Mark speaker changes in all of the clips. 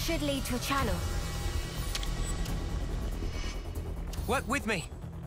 Speaker 1: should lead to a channel.
Speaker 2: Work with me.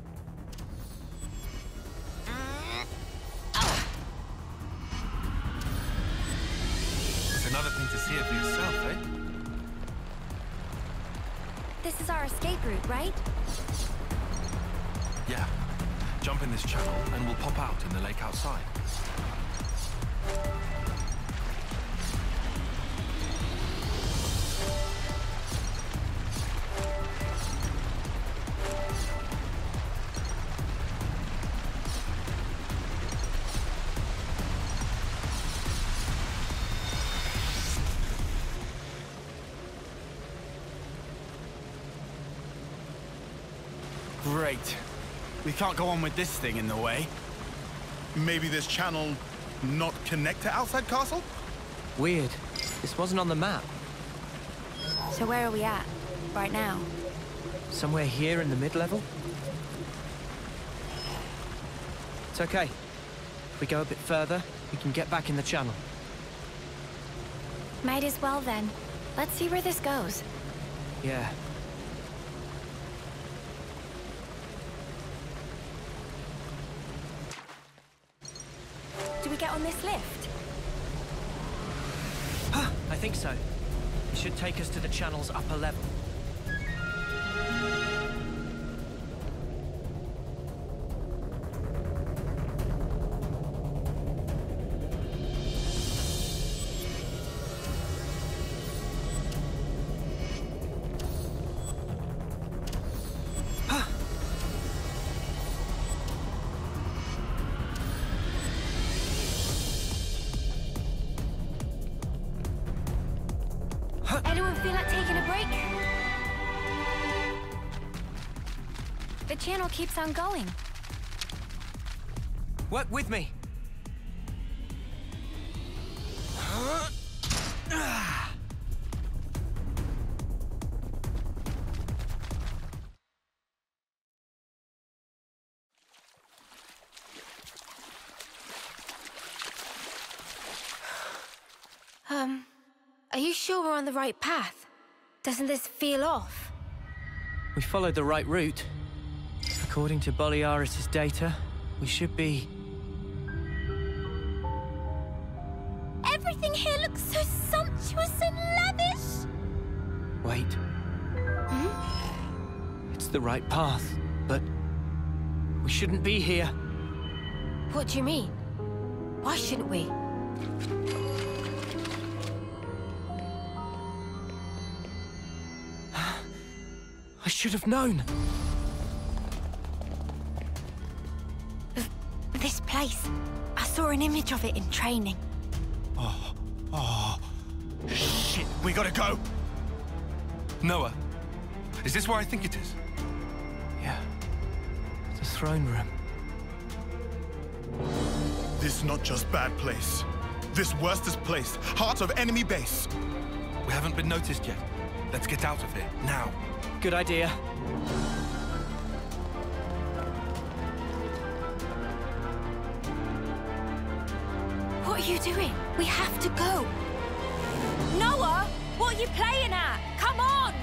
Speaker 3: It's another thing to see it for yourself, eh?
Speaker 1: This is our escape route, right?
Speaker 3: Yeah. Jump in this channel and we'll pop out in the lake outside.
Speaker 4: Great. We can't go on with this thing in the way.
Speaker 5: Maybe this channel not connect to outside castle?
Speaker 2: Weird. This wasn't on the map.
Speaker 1: So where are we at, right now?
Speaker 2: Somewhere here in the mid-level? It's okay. If we go a bit further, we can get back in the channel.
Speaker 1: Might as well then. Let's see where this goes.
Speaker 2: Yeah.
Speaker 1: Do we get on this lift?
Speaker 2: I think so. It should take us to the channel's upper level.
Speaker 1: Anyone feel like taking a break? The channel keeps on going.
Speaker 2: Work with me.
Speaker 1: Are you sure we're on the right path? Doesn't this feel off?
Speaker 2: We followed the right route. According to Boliaris' data, we should be...
Speaker 1: Everything here looks so sumptuous and lavish!
Speaker 2: Wait. It's the right path, but we shouldn't be here.
Speaker 1: What do you mean? Why shouldn't we?
Speaker 2: I should have known.
Speaker 1: This place. I saw an image of it in training.
Speaker 5: Oh, shit, we gotta go.
Speaker 3: Noah, is this where I think it is?
Speaker 2: Yeah. The throne room.
Speaker 5: This is not just bad place. This worstest place, heart of enemy base.
Speaker 3: We haven't been noticed yet. Let's get out of here, now.
Speaker 2: Good idea.
Speaker 1: What are you doing? We have to go. Noah! What are you playing at? Come on!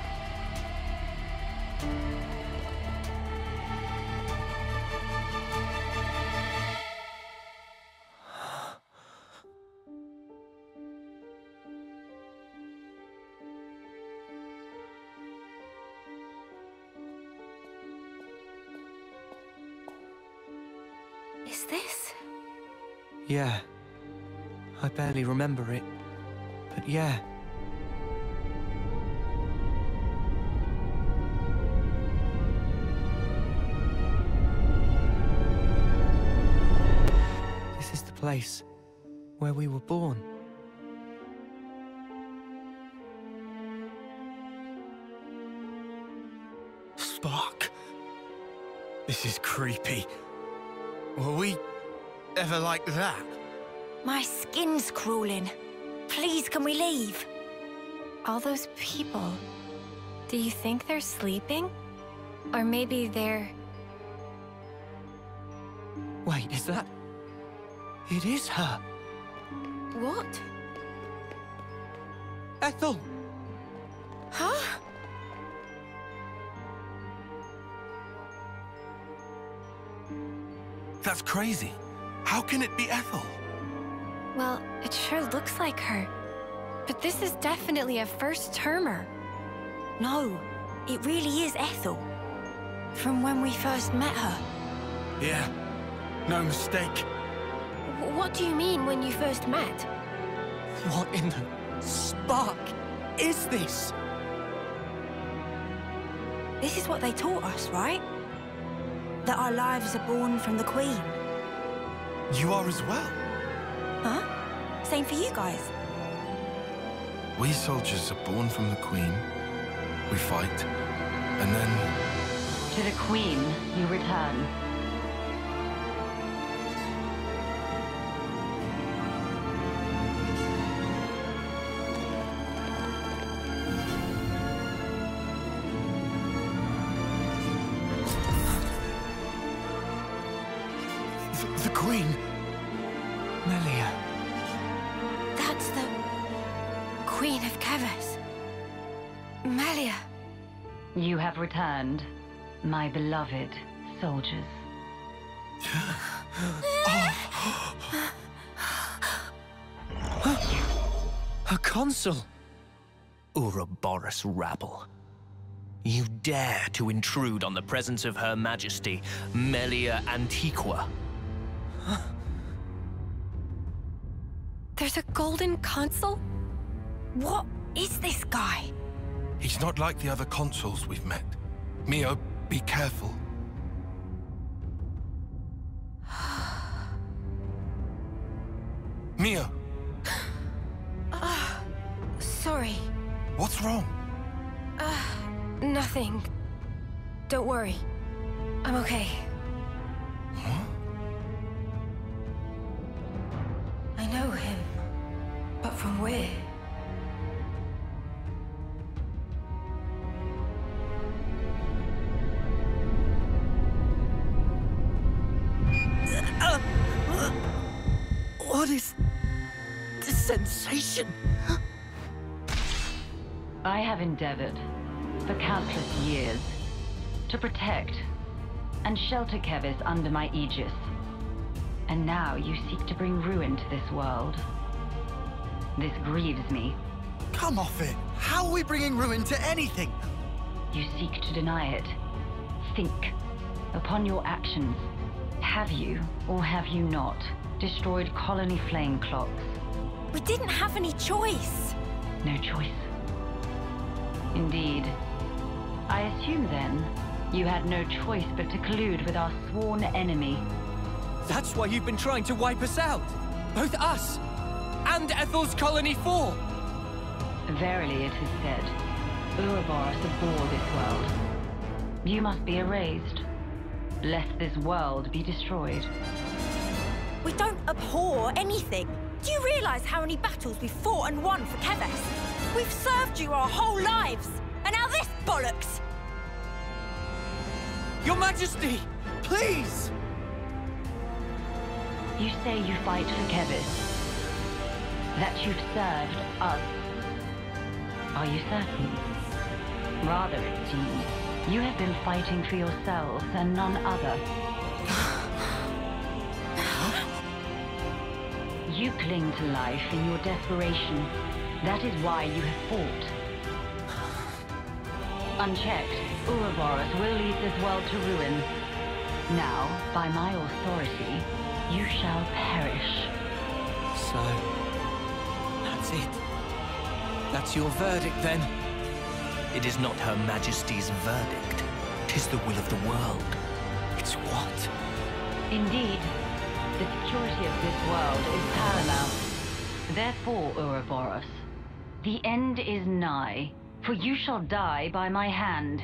Speaker 1: Is this?
Speaker 2: Yeah. I barely remember it. But yeah. This is the place where we were born.
Speaker 4: Spark. This is creepy. Were we ever like that?
Speaker 1: My skin's crawling. Please, can we leave? All those people. Do you think they're sleeping? Or maybe they're...
Speaker 2: Wait, is that... It is her.
Speaker 1: What?
Speaker 2: Ethel!
Speaker 3: That's crazy. How can it be Ethel?
Speaker 1: Well, it sure looks like her. But this is definitely a first-termer.
Speaker 6: No, it really is Ethel. From when we first met her.
Speaker 4: Yeah, no mistake.
Speaker 1: What do you mean when you first met?
Speaker 2: What in the spark is this?
Speaker 6: This is what they taught us, right? That our lives are born from the Queen.
Speaker 3: You are as well.
Speaker 6: Huh? Same for you guys.
Speaker 3: We soldiers are born from the Queen. We fight, and then...
Speaker 7: To the Queen you return.
Speaker 4: The Queen?
Speaker 2: Melia.
Speaker 1: That's the Queen of Keves. Melia.
Speaker 7: You have returned, my beloved soldiers.
Speaker 2: Her consul. Ouroboros rabble. You dare to intrude on the presence of Her Majesty, Melia Antiqua.
Speaker 1: There's a golden consul?
Speaker 6: What is this guy?
Speaker 3: He's not like the other consuls we've met. Mio, be careful. Mio,
Speaker 1: Sorry.
Speaker 3: what's wrong?
Speaker 1: Nothing. Don't worry. I'm okay. I know him. But from where?
Speaker 2: What is this sensation?
Speaker 7: I have endeavored, for countless years, to protect and shelter Keves under my aegis. And now you seek to bring ruin to this world. This grieves me.
Speaker 4: Come off it. How are we bringing ruin to anything?
Speaker 7: You seek to deny it. Think upon your actions. Have you, or have you not, destroyed colony flame clocks?
Speaker 6: We didn't have any choice.
Speaker 7: No choice. Indeed. I assume then, you had no choice but to collude with our sworn enemy.
Speaker 2: That's why you've been trying to wipe us out. Both us and Ethel's Colony 4.
Speaker 7: Verily it is said, Ouroboros abhor this world. You must be erased, lest this world be destroyed.
Speaker 6: We don't abhor anything. Do you realize how many battles we've fought and won for Keves? We've served you our whole lives, and now this bollocks!
Speaker 2: Your Majesty, please!
Speaker 7: You say you fight for Keves, that you've served us. Are you certain? Rather, it seems, you have been fighting for yourselves and none other. You cling to life in your desperation. That is why you have fought. Unchecked, Ouroboros will lead this world to ruin. Now, by my authority, you shall perish.
Speaker 2: So, that's it. That's your verdict, then? It is not Her Majesty's verdict. 'Tis the will of the world. It's what?
Speaker 7: Indeed, the security of this world is paramount. Therefore, Ouroboros, the end is nigh, for you shall die by my hand.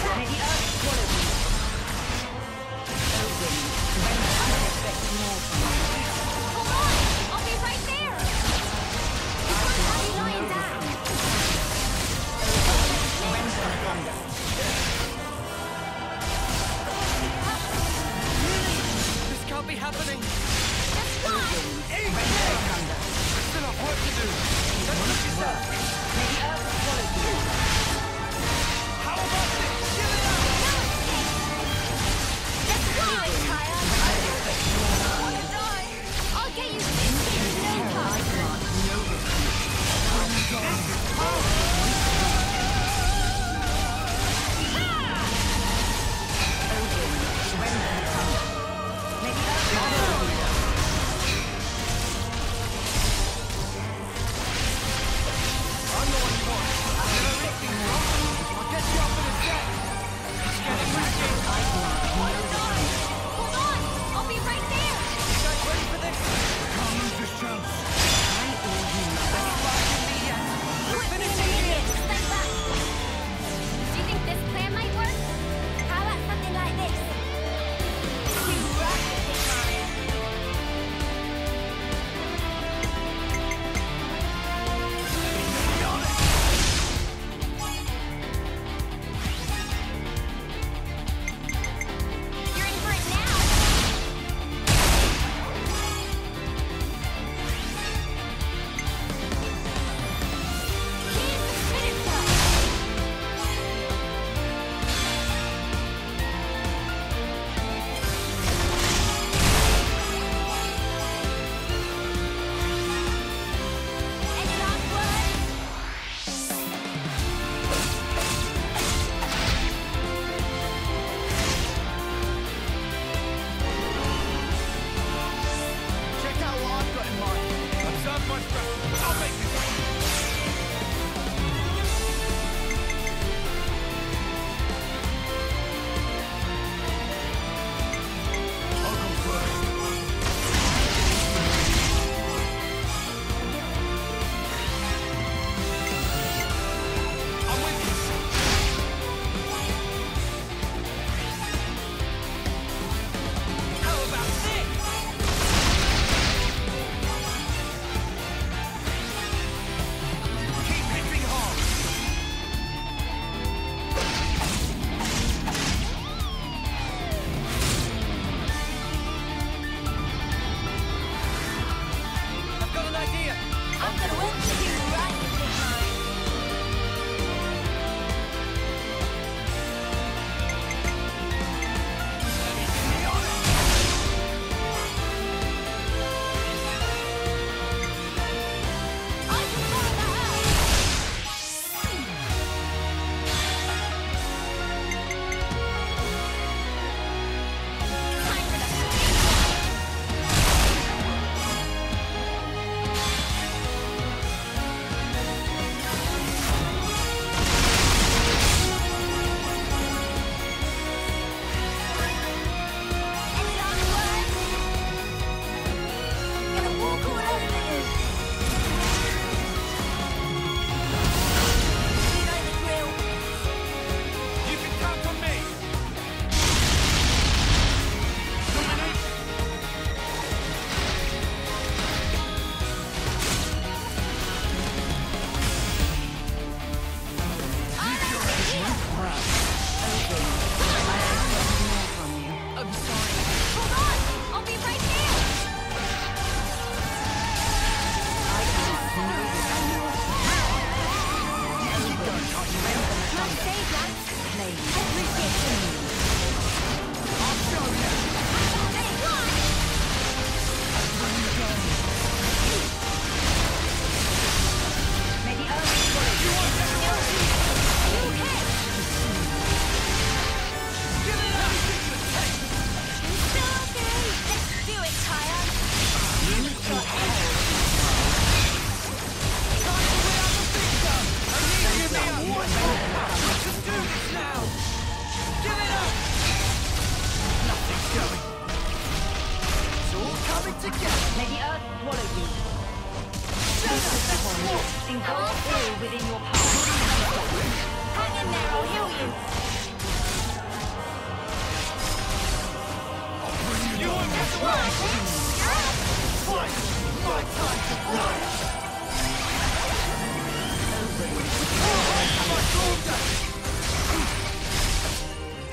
Speaker 7: May the earth swallow you. Odin, when I expect more from you.
Speaker 1: Hold on! I'll be right there! I'll be lying down!
Speaker 7: Render thunder.
Speaker 2: This can't be happening!
Speaker 7: Render thunder.
Speaker 2: Still have work to do! Don't push yourself!
Speaker 7: May the earth swallow you.
Speaker 2: How about this? Give it up!
Speaker 1: Let's fly, Kaya!
Speaker 7: When I expect more from you.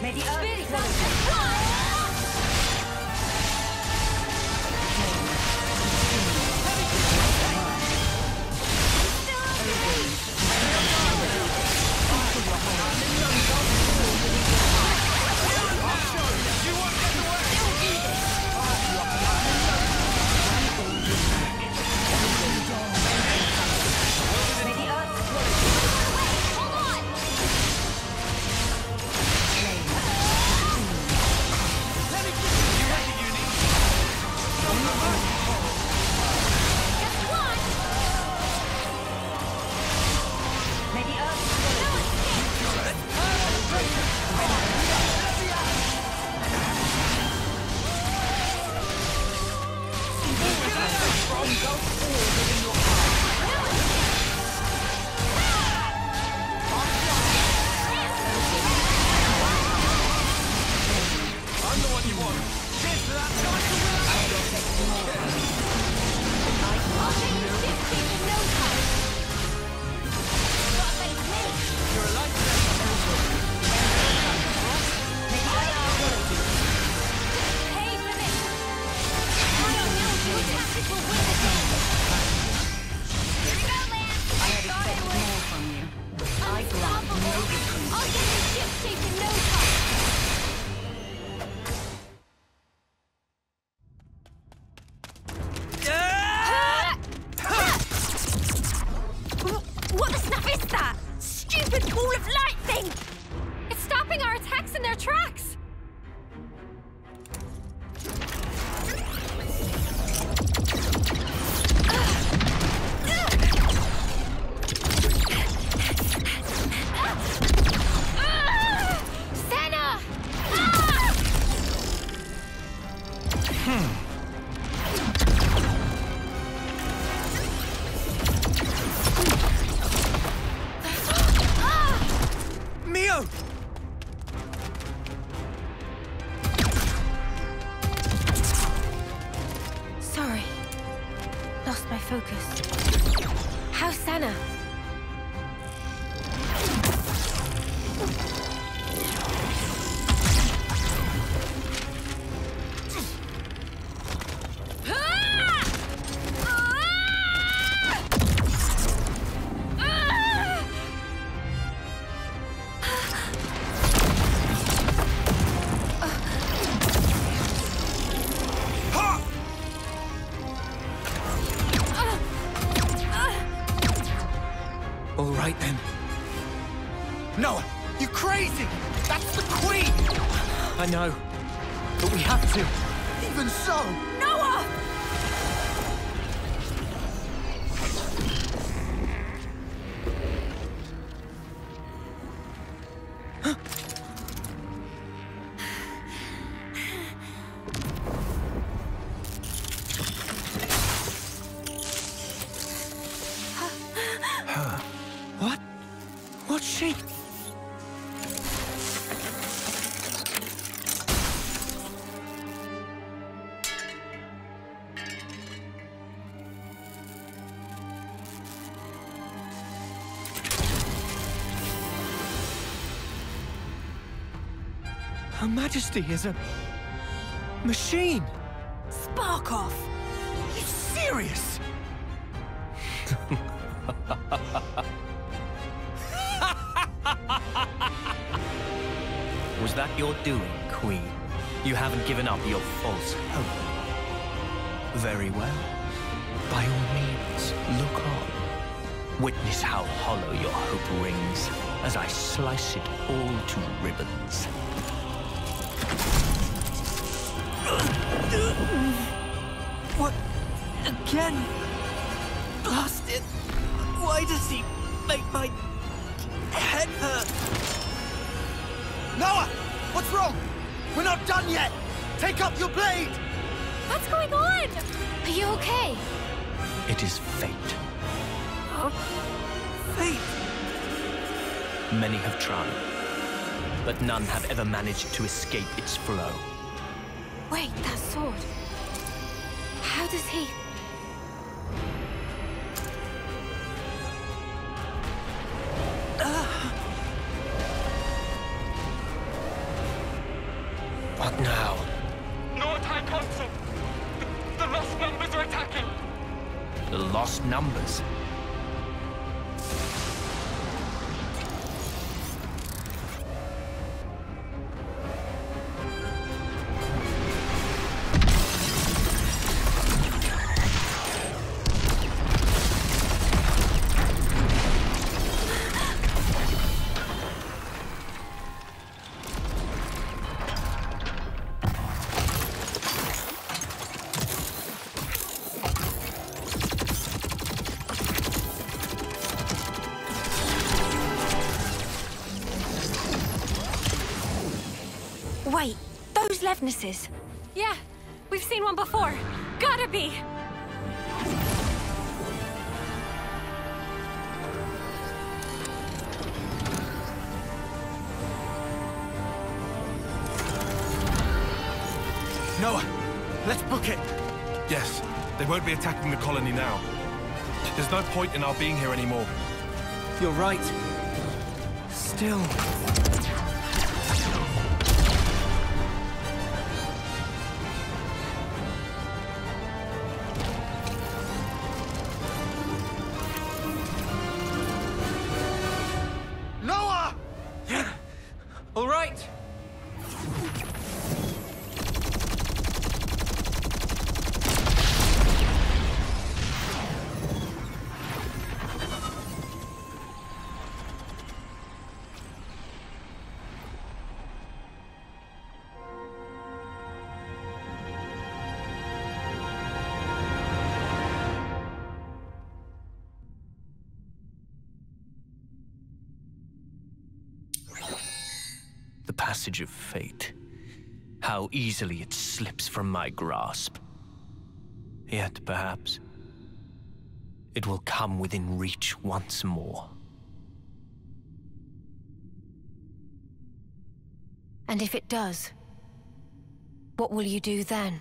Speaker 7: May the earth
Speaker 1: What the snap is that? Stupid ball of light thing! It's stopping our attacks in their tracks! Senna!
Speaker 2: Mio!
Speaker 1: Sorry. Lost my focus. How's Senna?
Speaker 2: All right then.
Speaker 4: Noah, you crazy! That's the Queen!
Speaker 2: I know, but we have to.
Speaker 4: Even so!
Speaker 6: Noah!
Speaker 2: What? What's she? Her Majesty is a machine.
Speaker 6: Spark off!
Speaker 4: You serious?
Speaker 2: Was that your doing, Queen? You haven't given up your false hope. Very well. By all means, look on. Witness how hollow your hope rings as I slice it all to ribbons. What? Again? Blast it! Why does he make my head hurt?
Speaker 4: Noah! What's wrong? We're not done yet! Take up your blade!
Speaker 1: What's going on? Are you okay?
Speaker 2: It is fate.
Speaker 4: Fate!
Speaker 2: Many have tried, but none have ever managed to escape its flow.
Speaker 1: Wait, that sword. How does he...
Speaker 2: What now?
Speaker 8: Lord High Consul! The Lost Numbers are attacking!
Speaker 2: The Lost Numbers?
Speaker 1: Wait, those Levnesses.
Speaker 6: Yeah, we've seen one before. Gotta be!
Speaker 4: Noah, let's book it.
Speaker 3: Yes, they won't be attacking the colony now. There's no point in our being here anymore.
Speaker 2: You're right. Still...
Speaker 4: Noah!
Speaker 2: All right. The passage of fate. How easily it slips from my grasp. Yet, perhaps, it will come within reach once more.
Speaker 1: And if it does, what will you do then?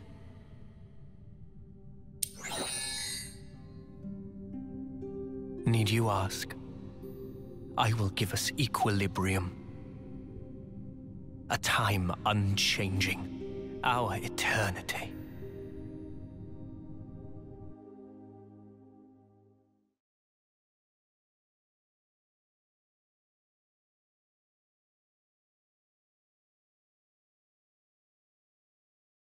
Speaker 2: Need you ask? I will give us equilibrium. A time unchanging. Our eternity.